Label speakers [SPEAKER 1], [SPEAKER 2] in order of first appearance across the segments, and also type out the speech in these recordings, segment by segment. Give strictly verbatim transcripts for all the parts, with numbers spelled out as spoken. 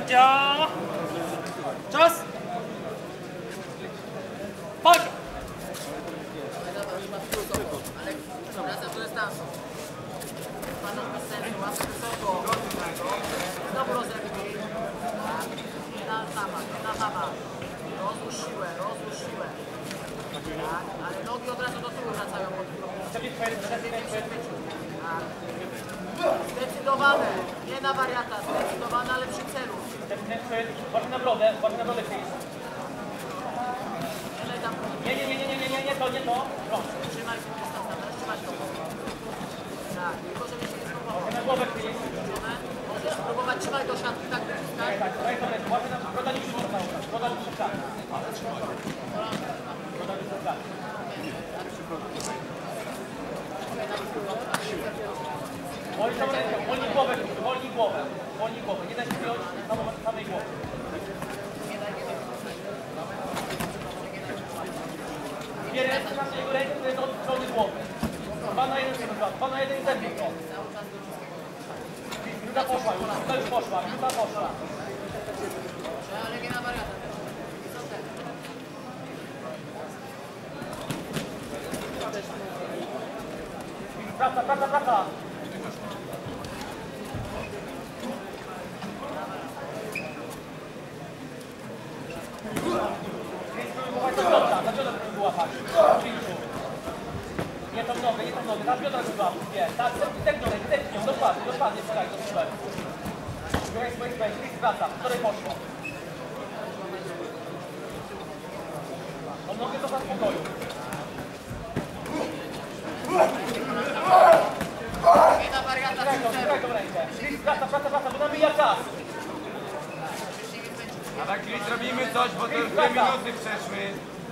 [SPEAKER 1] Sędzia! Czas! Chodź!
[SPEAKER 2] Wracam do dystansu. Patrz bez sensu, łapę wysoko. Znowu rozrywki. Nie na sama, nie na sama. Rozłóż siłę, rozłóż siłę. Tak, ale nogi od razu do tyłu wracają pod tak. Zdecydowane, nie na wariata, zdecydowane, ale przy celu.
[SPEAKER 1] Uważaj na brodę, uważaj na brodę, Chris.
[SPEAKER 2] Nie,
[SPEAKER 1] Nie, nie, nie, nie, nie, nie, nie, to, nie to. Proszę.
[SPEAKER 2] trzymaj się dystans, trzymaj to. Tak, tylko żeby się nie spróbował.
[SPEAKER 1] Na głowę, Chris.
[SPEAKER 2] Możesz spróbować, trzymaj do siatki, tak wyciskać.
[SPEAKER 1] Tak, tak, tak, uważaj na broda nie przyszła. Broda nie przyszła. Broda nie przyszła. Wolnij tą rękę, wolnij głowę, wolnij głowę, wolnij głowę, nie daj się wyjąć samej głowy. Dwie ręce na jego rękę, to jest od strony głowy. Dwa na jeden, dwa na jeden i zerwij to. Minuta poszła już, minuta już poszła, minuta poszła.
[SPEAKER 2] Ale nie na wariata.
[SPEAKER 1] Praca, praca, praca. Na biodra żeby łapać. Nie tą nogę, nie tą nogę, na biodra żeby łapać. Nie, tak, tepnij, tepnij, dokładnie, dokładnie, słuchaj, to super. Weź, weź, weź, weź, wraca, wczoraj poszło. Tą nogę to za spokoju.
[SPEAKER 2] Nie na wariata,
[SPEAKER 1] Trzymaj tą, trzymaj tą rękę. Wraca, wraca, wraca, bo namija czas.
[SPEAKER 3] A tak, Chris, robimy coś, bo to już dwie minuty przeszły.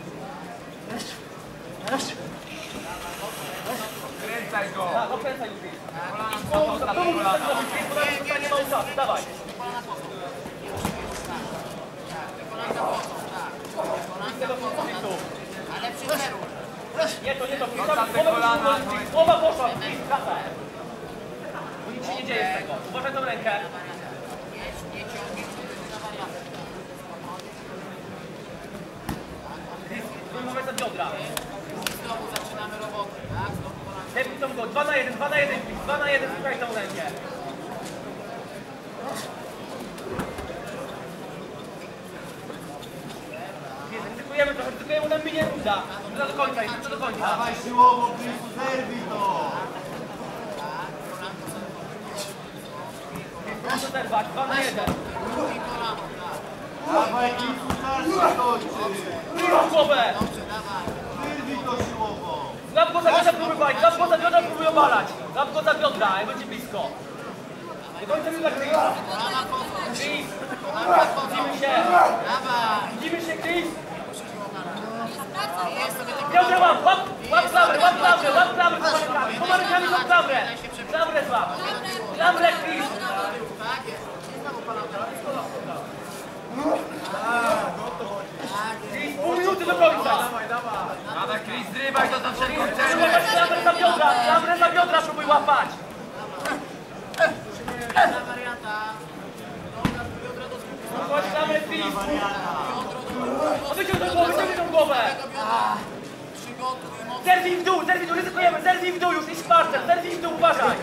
[SPEAKER 3] Kręcaj go.
[SPEAKER 1] Tak, okręcaj już.
[SPEAKER 3] Kolana, ostatnie kolana.
[SPEAKER 1] Nie ma czasu, dawaj.
[SPEAKER 2] Ale przy celu.
[SPEAKER 1] Nie to, nie to.
[SPEAKER 3] Ostatnie kolana.
[SPEAKER 1] Głowa poszła, wraca. Nic się nie dzieje z tego. Uważaj tą rękę.
[SPEAKER 2] Nie ciągnij na wariatę.
[SPEAKER 1] Uważaj za biodra.
[SPEAKER 2] Znowu zaczynamy robotę, tak? Znowu kolana.
[SPEAKER 1] Tepnij tą go, dwa na jeden, dwa na jeden, dwa na jeden, słuchaj tą rękę. Nie, ryzykujemy trochę, ryzykujemy, nam minie uda. To do końca, to do końca.
[SPEAKER 4] Dawaj siłowo, Chrisu, zerwij to!
[SPEAKER 1] Proszę zerwać, dwa na jeden.
[SPEAKER 2] I kolano, tak.
[SPEAKER 4] Dawaj, Chrisu, starszy kończy!
[SPEAKER 1] Wyjął głowę!
[SPEAKER 2] Dobrze, dawaj.
[SPEAKER 4] Zerwij to siłowo!
[SPEAKER 1] Złap go za biodra, próbuj bać, złap go za biodra, próbuj obalać. Złap go za biodra, jak będzie blisko. Nie kończę mi tak, Chris.
[SPEAKER 2] Kolana poza.
[SPEAKER 1] Chris,
[SPEAKER 2] Kolana poza.
[SPEAKER 1] widzimy się.
[SPEAKER 2] Dawaj.
[SPEAKER 1] Widzimy się, Chris.
[SPEAKER 2] Jest sobie tylko...
[SPEAKER 1] Biodra łap, łap, łap klamrę, łap klamrę, łap klamrę pomarykami. Pomarykami łap klamrę. Klamrę złap. Klamrę, Chris.
[SPEAKER 2] Tak jest. Nie znowu kolana.
[SPEAKER 1] Chris, pół minuty do końca.
[SPEAKER 3] A tak, Chris, zrywaj to za wszelką
[SPEAKER 1] Próbuj
[SPEAKER 3] cenę.
[SPEAKER 1] łapać klamrę za biodra, klamrę za biodra próbuj łapać.
[SPEAKER 2] Na wariata. Dobra, biodra do skutku.
[SPEAKER 1] Łapać klamrę, Chris. Wyciąg do głowy, wyciągnij tą głowę.
[SPEAKER 2] Przygotuj mocno.
[SPEAKER 1] Zerwij w dół, zerwij w dół, ryzykujemy, zerwij w dół już, idź w parter, zerwij w dół, uważaj.